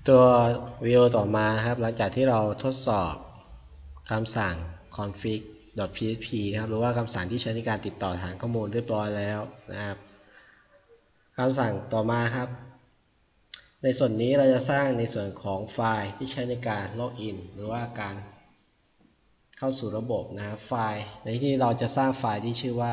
ตัววิดีโอต่อมาครับหลังจากที่เราทดสอบคำสั่ง config.php นะครับหรือว่าคำสั่งที่ใช้ในการติดต่อฐานข้อมูลเรียบร้อยแล้วนะครับคำสั่งต่อมาครับในส่วนนี้เราจะสร้างในส่วนของไฟล์ที่ใช้ในการล็อกอินหรือว่าการเข้าสู่ระบบนะครับไฟล์ในที่เราจะสร้างไฟล์ที่ชื่อว่า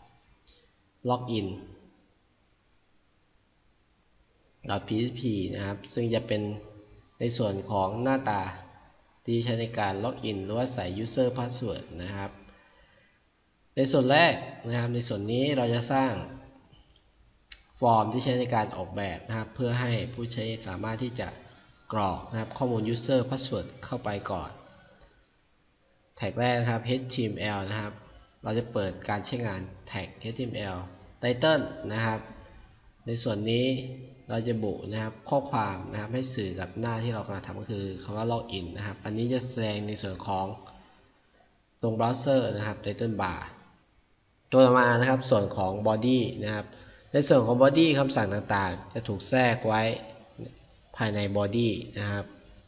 login.php นะครับซึ่งจะเป็นในส่วนของหน้าตาที่ใช้ในการล็อกอินหรือว่าใส่ user password นะครับในส่วนแรกนะครับในส่วนนี้เราจะสร้างฟอร์มที่ใช้ในการออกแบบนะครับเพื่อให้ผู้ใช้สามารถที่จะกรอกนะครับข้อมูล user password เข้าไปก่อนแท็กแรกนะครับ html นะครับเราจะเปิดการใช้งานแท็ก html title นะครับในส่วนนี้เราจะบุนะครับข้อความนะครับให้สื่อกับหน้าที่เรากำลังทำก็คือคำว่า login นะครับอันนี้จะแสดงในส่วนของตรงเบราว์เซอร์นะครับ title bar ตัวต่อมานะครับส่วนของ body นะครับในส่วนของ body คำสั่งต่างๆจะถูกแทรกไว้ภายใน body นะครับ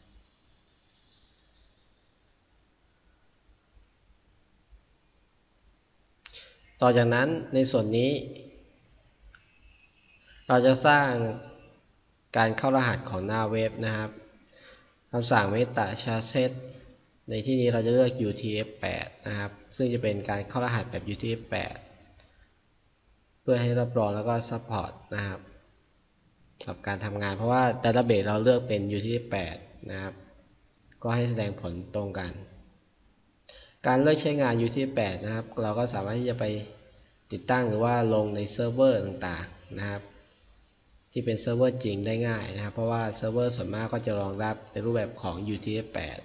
ต่อจากนั้นในส่วนนี้เราจะสร้างการเข้ารหัสของหน้าเว็บนะครับคำสั่ง meta chassis ในที่นี้เราจะเลือก UTF-8 นะครับซึ่งจะเป็นการเข้ารหัสแบบ UTF-8 เพื่อให้รับรองแล้วก็ support นะครับกับการทำงานเพราะว่า database เราเลือกเป็น UTF-8 นะครับก็ให้แสดงผลตรงกันการเลือกใช้งาน UTF-8 นะครับเราก็สามารถที่จะไปติดตั้งหรือว่าลงในเซิร์ฟเวอร์ต่างๆนะครับที่เป็นเซิร์ฟเวอร์จริงได้ง่ายนะครับเพราะว่าเซิร์ฟเวอร์ส่วนมากก็จะรองรับในรูปแบบของ UTF-8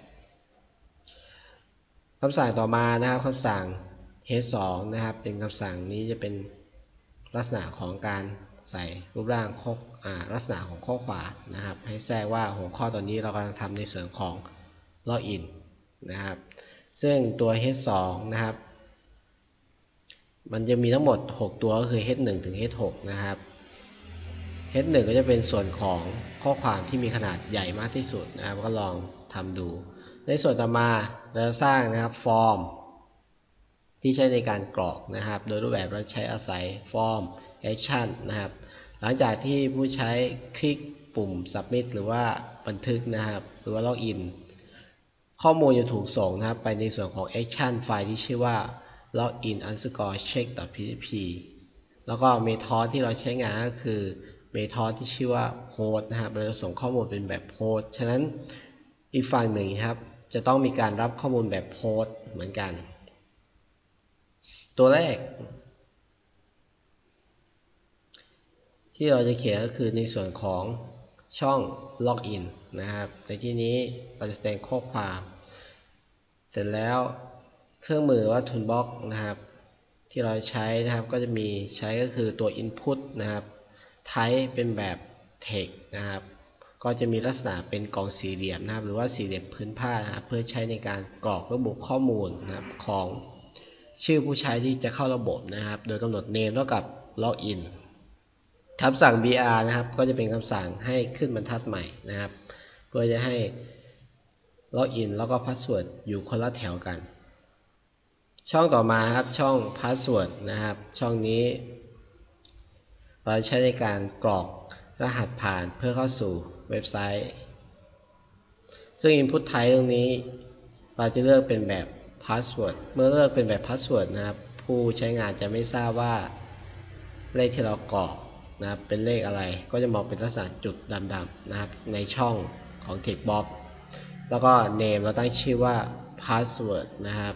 คำสั่งต่อมานะครับคำสั่ง h2 นะครับเป็นคำสั่งนี้จะเป็นลักษณะของการใส่รูปร่างลักษณะของข้อความนะครับให้แทรกว่าหัวข้อตอนนี้เรากำลังทำในส่วนของ login นะครับซึ่งตัว h2 นะครับมันจะมีทั้งหมด6ตัวก็คือ h1 ถึง h6 นะครับ h1 ก็จะเป็นส่วนของข้อความที่มีขนาดใหญ่มากที่สุดนะครับก็ลองทำดูในส่วนต่อมาเราจะสร้างนะครับฟอร์มที่ใช้ในการกรอกนะครับโดยรูปแบบเราใช้อาศัยฟอร์ม action นะครับหลังจากที่ผู้ใช้คลิกปุ่ม submit หรือว่าบันทึกนะครับหรือว่า login ข้อมูลจะถูกส่งนะครับไปในส่วนของ action ไฟล์ที่ชื่อว่า login_check.php แล้วก็เมธอดที่เราใช้งานก็คือเมธอดที่ชื่อว่า host นะครับเราจะส่งข้อมูลเป็นแบบ host ฉะนั้นอีกฝั่งหนึ่งครับจะต้องมีการรับข้อมูลแบบ host เหมือนกันตัวแรกที่เราจะเขียนก็คือในส่วนของช่อง login นะครับในที่นี้เราจะแสดงข้อความเสร็จแล้วเครื่องมือว่า toolbox นะครับที่เราใช้นะครับก็จะมีใช้ก็คือตัว input นะครับ type เป็นแบบ text นะครับก็จะมีลักษณะเป็นกล่องสี่เหลี่ยมนะครับหรือว่าสี่เหลี่ยมพื้นผ้านะครับเพื่อใช้ในการกรอกระบุข้อมูลนะครับของชื่อผู้ใช้ที่จะเข้าระบบนะครับโดยกำหนด name เท่ากับ login คำสั่ง br นะครับก็จะเป็นคำสั่งให้ขึ้นบรรทัดใหม่นะครับเพื่อจะให้ login แล้วก็ password อยู่คนละแถวกันช่องต่อมาครับช่อง password นะครับช่องนี้เราใช้ในการกรอกรหัสผ่านเพื่อเข้าสู่เว็บไซต์ซึ่ง input type ตรงนี้เราจะเลือกเป็นแบบ password เมื่อเลือกเป็นแบบ password นะครับผู้ใช้งานจะไม่ทราบว่าเลขที่เรากรอกนะครับเป็นเลขอะไรก็จะมองเป็นลักษณะจุดดำๆนะครับในช่องของ text box แล้วก็ name เราตั้งชื่อว่า password นะครับ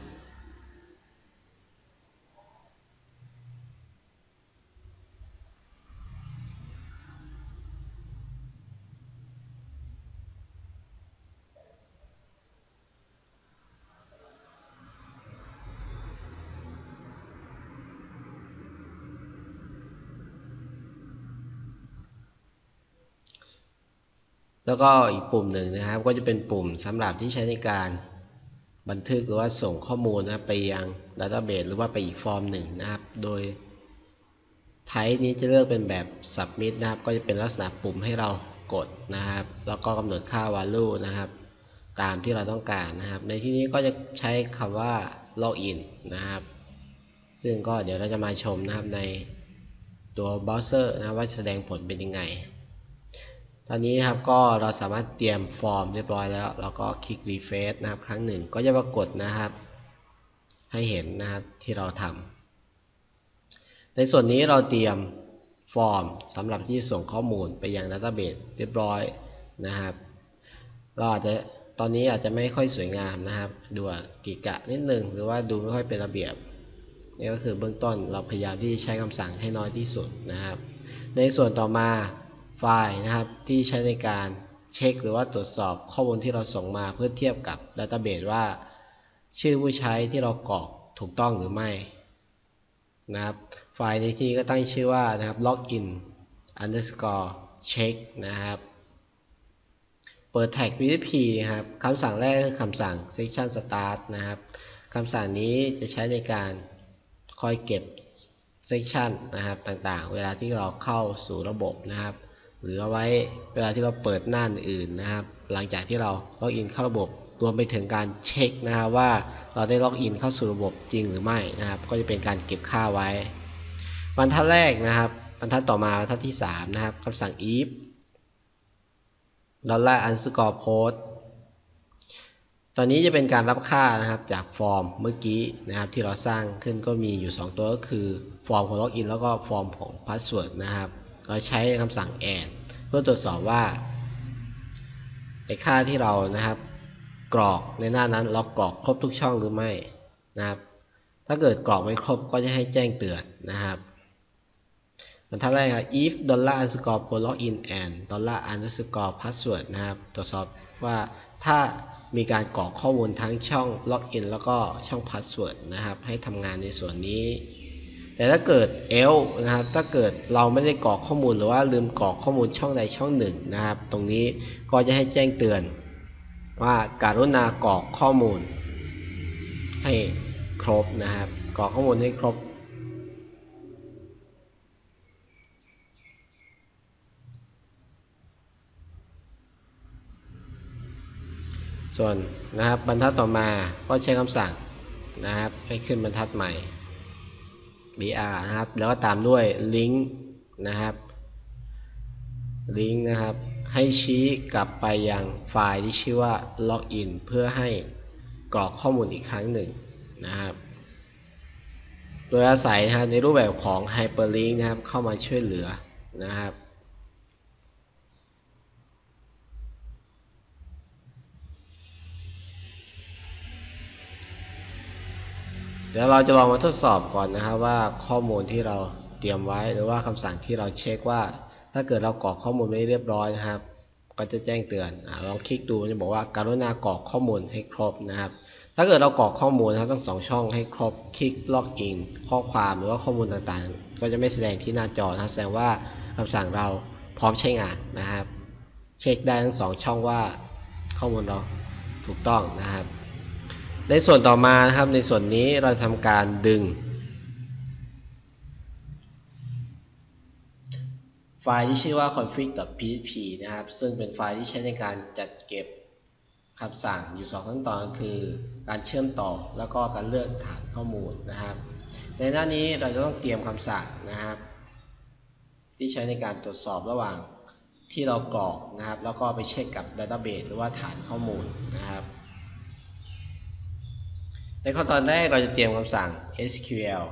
แล้วก็อีกปุ่มหนึ่งนะครับก็จะเป็นปุ่มสำหรับที่ใช้ในการบันทึกหรือว่าส่งข้อมูลนะไปยังดัตต้าเบสหรือว่าไปอีกฟอร์มหนึ่งนะครับโดยไทป์นี้จะเลือกเป็นแบบ submit นะครับก็จะเป็นลักษณะปุ่มให้เรากดนะครับแล้วก็กำหนดค่า value นะครับตามที่เราต้องการนะครับในที่นี้ก็จะใช้คำว่า login นะครับซึ่งก็เดี๋ยวเราจะมาชมนะครับในตัวเบราว์เซอร์นะว่าจะแสดงผลเป็นยังไงตอนนี้นะครับก็เราสามารถเตรียมฟอร์มเรียบร้อยแล้วเราก็คลิก refresh นะครับครั้งหนึ่งก็จะปรากฏนะครับให้เห็นนะครับที่เราทำในส่วนนี้เราเตรียมฟอร์มสำหรับที่ส่งข้อมูลไปยังดัตต้าเบสเรียบร้อยนะครับเราอาจจะตอนนี้อาจจะไม่ค่อยสวยงามนะครับดูกิกะนิดนึงหรือว่าดูไม่ค่อยเป็นระเบียบนี่ก็คือเบื้องต้นเราพยายามที่จะใช้คำสั่งให้น้อยที่สุดนะครับในส่วนต่อมาไฟล์นะครับที่ใช้ในการเช็คหรือว่าตรวจสอบข้อมูลที่เราส่งมาเพื่อเทียบกับดัตต้าเบสว่าชื่อผู้ใช้ที่เรากรอกถูกต้องหรือไม่นะครับไฟล์ในที่นี้ก็ตั้งชื่อว่านะครับ login underscore check นะครับเปิดแท็ก PHP นะครับคำสั่งแรกคือคำสั่ง section start นะครับคำสั่งนี้จะใช้ในการคอยเก็บ section นะครับต่างๆเวลาที่เราเข้าสู่ระบบนะครับหรือเอาไว้เวลาที่เราเปิดหน้าอื่นนะครับหลังจากที่เราล็อกอินเข้าระบบรวมไปถึงการเช็คนะครับว่าเราได้ล็อกอินเข้าสู่ระบบจริงหรือไม่นะครับก็จะเป็นการเก็บค่าไว้บรรทัดแรกนะครับบรรทัดต่อมาบรรทัดที่3นะครับคำสั่ง if $_ post ตอนนี้จะเป็นการรับค่านะครับจากฟอร์มเมื่อกี้นะครับที่เราสร้างขึ้นก็มีอยู่2ตัวก็คือฟอร์มของล็อกอินแล้วก็ฟอร์มของพาสเวิร์ดนะครับเราใช้คำสั่ง add เพื่อตรวจสอบว่าไอ้ค่าที่เรานะครับกรอกในหน้านั้นเรากรอกครบทุกช่องหรือไม่นะครับถ้าเกิดกรอกไม่ครบก็จะให้แจ้งเตือนนะครับบรรทัดแรกครับ if $_ post login and $_ password นะครับตรวจสอบว่าถ้ามีการกรอกข้อมูลทั้งช่อง login แล้วก็ช่อง password นะครับให้ทำงานในส่วนนี้แต่ถ้าเกิด else นะครับถ้าเกิดเราไม่ได้กรอกข้อมูลหรือว่าลืมกรอกข้อมูลช่องใดช่องหนึ่งนะครับตรงนี้ก็จะให้แจ้งเตือนว่าการุณากรอกข้อมูลให้ครบนะครับกรอกข้อมูลให้ครบส่วนนะครับบรรทัดต่อมาก็ใช้คำสั่งนะครับให้ขึ้นบรรทัดใหม่ br นะครับแล้วก็ตามด้วยลิงก์นะครับลิงก์นะครับให้ชี้กลับไปยังไฟล์ที่ชื่อว่า login เพื่อให้กรอกข้อมูลอีกครั้งหนึ่งนะครับโดยอาศัยนะครับในรูปแบบของ hyperlink นะครับเข้ามาช่วยเหลือนะครับเดี๋ยวเราจะลองมาทดสอบก่อนนะครับว่าข้อมูลที่เราเตรียมไว้หรือว่าคำสั่งที่เราเช็คว่าถ้าเกิดเรากรอกข้อมูลไม่เรียบร้อยนะครับก็จะแจ้งเตือนลองคลิกดูจะบอกว่าการุณากรอกข้อมูลให้ครบนะครับถ้าเกิดเรากรอกข้อมูลนะครับทั้ง2ช่องให้ครบคลิกล็อกอินข้อความหรือว่าข้อมูลต่างๆก็จะไม่แสดงที่หน้าจอนะครับแสดงว่าคำสั่งเราพร้อมใช้งานนะครับเช็คได้ทั้ง2ช่องว่าข้อมูลเราถูกต้องนะครับในส่วนต่อมานะครับในส่วนนี้เราทำการดึงไฟล์ที่ชื่อว่า config.php นะครับซึ่งเป็นไฟล์ที่ใช้ในการจัดเก็บคำสั่งอยู่2ขั้นตอนคือการเชื่อมต่อแล้วก็การเลือกฐานข้อมูลนะครับในหน้านี้เราจะต้องเตรียมคำสั่งนะครับที่ใช้ในการตรวจสอบระหว่างที่เรากรอกนะครับแล้วก็ไปเช็คกับดัตต้าเบสหรือว่าฐานข้อมูลนะครับในขั้นตอนแรกเราจะเตรียมคำสั่ง SQL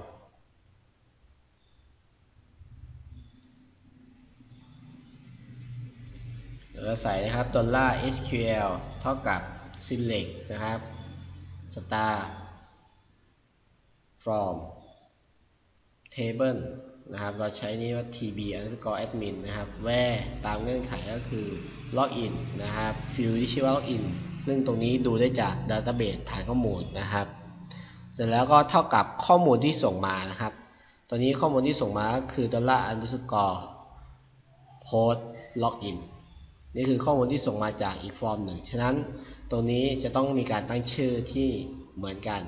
เราใส่นะครับ$SQL เท่ากับ select นะครับ star from table นะครับเราใช้นี้ว่า tb_admin นะครับ where ตามเงื่อนไขก็คือ login นะครับ field ที่ชื่อว่า login ซึ่งตรงนี้ดูได้จาก database ฐานข้อมูลนะครับเสร็จแล้วก็เท่ากับข้อมูลที่ส่งมานะครับตัวนี้ข้อมูลที่ส่งมาก็คือ$_ post login นี่คือข้อมูลที่ส่งมาจากอีกฟอร์มหนึ่งฉะนั้นตรงนี้จะต้องมีการตั้งชื่อที่เหมือนกัน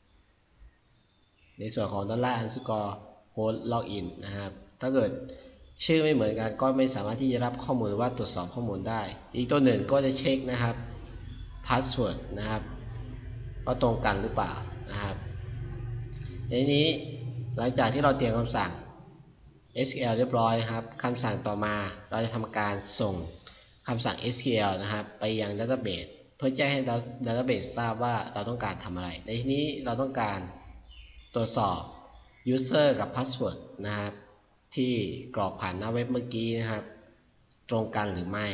ในส่วนของ$_ post login นะครับถ้าเกิดชื่อไม่เหมือนกันก็ไม่สามารถที่จะรับข้อมูลว่าตรวจสอบข้อมูลได้อีกตัวหนึ่งก็จะเช็คนะครับพาสเวิร์ดนะครับว่าตรงกันหรือเปล่านะครับในนี้หลังจากที่เราเตรียมคำสั่ง SQL เรียบร้อยครับคำสั่งต่อมาเราจะทำการส่งคำสั่ง SQL นะครับไปยัง Database เพื่อแจ้งให้ Database ทราบว่าเราต้องการทำอะไรในที่นี้เราต้องการตรวจสอบ User กับ Password นะครับที่กรอกผ่านหน้าเว็บเมื่อกี้นะครับตรงกันหรือไม่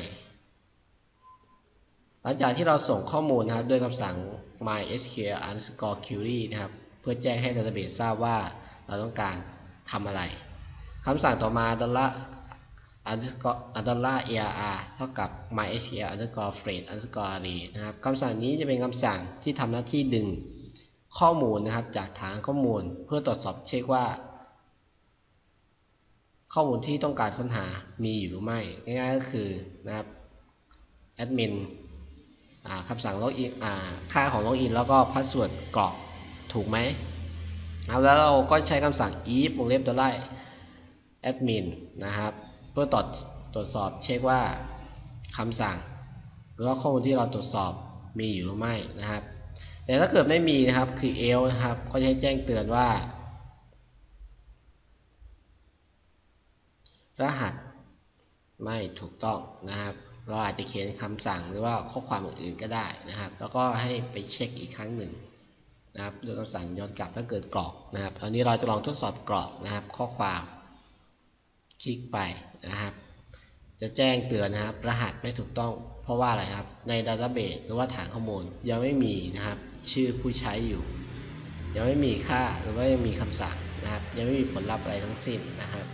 หลังจากที่เราส่งข้อมูลนะครับด้วยคำสั่ง mysql_query นะครับเพื่อแจ้งให้ Database ทราบว่าเราต้องการทำอะไรคำสั่งต่อมา$_arr เท่ากับ mysql_fetch_array นะครับคำสั่งนี้จะเป็นคำสั่งที่ทำหน้าที่ดึงข้อมูลนะครับจากฐานข้อมูลเพื่อตรวจสอบเช็คว่าข้อมูลที่ต้องการค้นหามีอยู่หรือไม่ง่ายๆก็คือนะครับแอดมินคำสั่งล็อกอินค่าของล็อกอินแล้วก็พาสเวิร์ดกรอกถูกไหมแล้วเราก็ใช้คำสั่ง if $admin นะครับเพื่อตรวจสอบเช็คว่าคำสั่งหรือว่าข้อมูลที่เราตรวจสอบมีอยู่หรือไม่นะครับแต่ถ้าเกิดไม่มีนะครับคือ else นะครับก็จะแจ้งเตือนว่ารหัสไม่ถูกต้องนะครับเราอาจจะเขียนคำสั่งหรือว่าข้อความอื่นๆก็ได้นะครับแล้วก็ให้ไปเช็คอีกครั้งหนึ่งนะครับด้วยคำสั่งย้อนกลับถ้าเกิดกรอกนะครับตอนนี้เราจะลองทดสอบกรอกนะครับข้อความคลิกไปนะครับจะแจ้งเตือนนะครับรหัสไม่ถูกต้องเพราะว่าอะไรครับใน Database หรือว่าฐานข้อมูลยังไม่มีนะครับชื่อผู้ใช้อยู่ยังไม่มีค่าหรือว่ายังมีคำสั่งนะครับยังไม่มีผลลัพธ์อะไรทั้งสิ้นนะครับ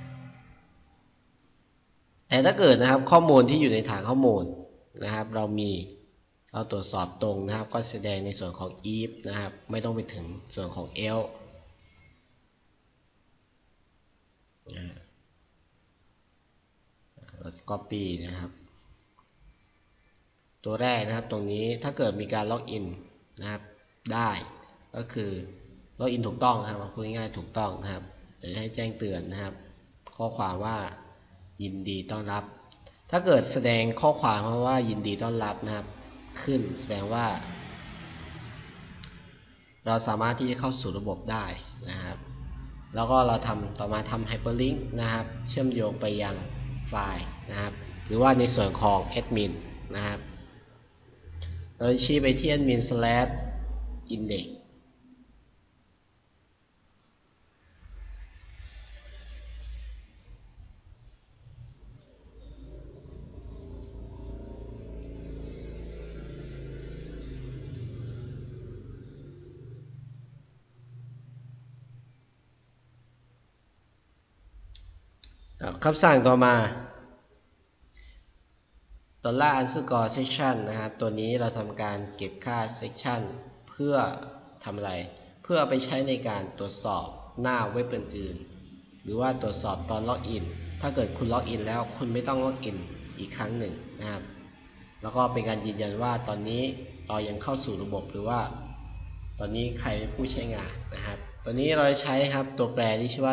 แต่ถ้าเกิดนะครับข้อมูลที่อยู่ในฐานข้อมูลนะครับเราตรวจสอบตรงนะครับก็แสดงในส่วนของ if นะครับไม่ต้องไปถึงส่วนของ else เรา copy นะครับตัวแรกนะครับตรงนี้ถ้าเกิดมีการล็อกอินนะครับได้ก็คือล็อกอินถูกต้องนะครับพูดง่ายๆถูกต้องนะครับเดี๋ยวให้แจ้งเตือนนะครับข้อความว่ายินดีต้อนรับถ้าเกิดแสดงข้อความว่ายินดีต้อนรับนะครับขึ้นแสดงว่าเราสามารถที่จะเข้าสู่ระบบได้นะครับแล้วก็เราต่อมาทำไฮเปอร์ลิงก์นะครับเชื่อมโยงไปยังไฟล์นะครับหรือว่าในส่วนของแอดมินนะครับเราชี้ไปที่ admin/indexคำสั่งต่อมา$_section นะครับตัวนี้เราทำการเก็บค่า section เพื่อทำอะไรเพื่อไปใช้ในการตรวจสอบหน้าเว็บอื่นๆหรือว่าตรวจสอบตอนล็อกอินถ้าเกิดคุณล็อกอินแล้วคุณไม่ต้องล็อกอินอีกครั้งหนึ่งนะครับแล้วก็เป็นการยืนยันว่าตอนนี้เรายังเข้าสู่ระบบหรือว่าตอนนี้ใครเป็นผู้ใช้งานนะครับตัวนี้เราใช้ครับตัวแปรที่ชื่อว่า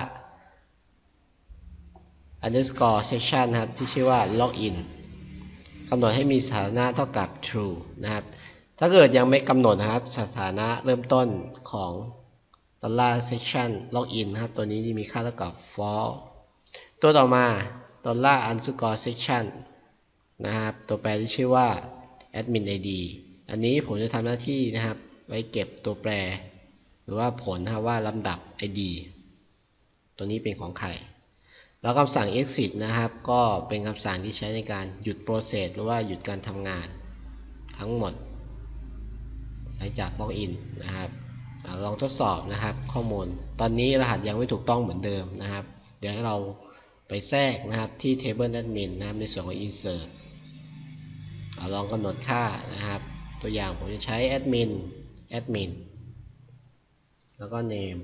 $_section นะครับที่ชื่อว่า login กำหนดให้มีสถานะเท่ากับ true นะครับถ้าเกิดยังไม่กำหนดนะครับสถานะเริ่มต้นของ $_section login นะครับตัวนี้จะมีค่าเท่ากับ false ตัวต่อมา $_section นะครับตัวแปรที่ชื่อว่า admin id อันนี้ผมจะทำหน้าที่นะครับไว้เก็บตัวแปรหรือว่าผลนะครับว่าลำดับ id ตัวนี้เป็นของใครแล้วคำสั่ง exit นะครับก็เป็นคำสั่งที่ใช้ในการหยุด process หรือว่าหยุดการทำงานทั้งหมดหลังจากล็อกอินนะครับลองทดสอบนะครับข้อมูลตอนนี้รหัสยังไม่ถูกต้องเหมือนเดิมนะครับเดี๋ยวให้เราไปแทรกนะครับที่ table admin นะครับในส่วนของ insert ลองกำหนดค่านะครับตัวอย่างผมจะใช้ admin แล้วก็ name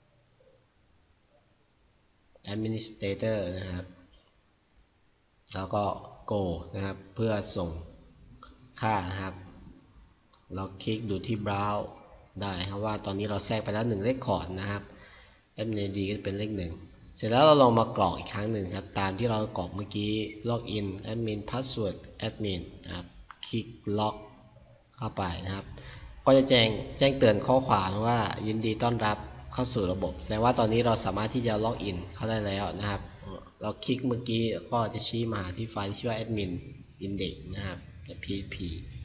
administrator นะครับแล้วก็ go นะครับเพื่อส่งค่านะครับเราคลิกดูที่ browse ได้ครับว่าตอนนี้เราแทรกไปแล้ว1เลขคอร์ดนะครับ admin id ก็เป็นเลข1 เสร็จแล้วเราลองมากรอกอีกครั้งหนึ่งครับตามที่เรากรอกเมื่อกี้ login admin password admin นะครับคลิกล็อกเข้าไปนะครับก็จะแจ้งเตือนข้อความว่ายินดีต้อนรับเข้าสู่ระบบแสดงว่าตอนนี้เราสามารถที่จะล็อกอินเข้าได้แล้วนะครับเราคลิกเมื่อกี้ก็จะชี้มาที่ไฟล์ที่ชื่อว่า admin index นะครับ php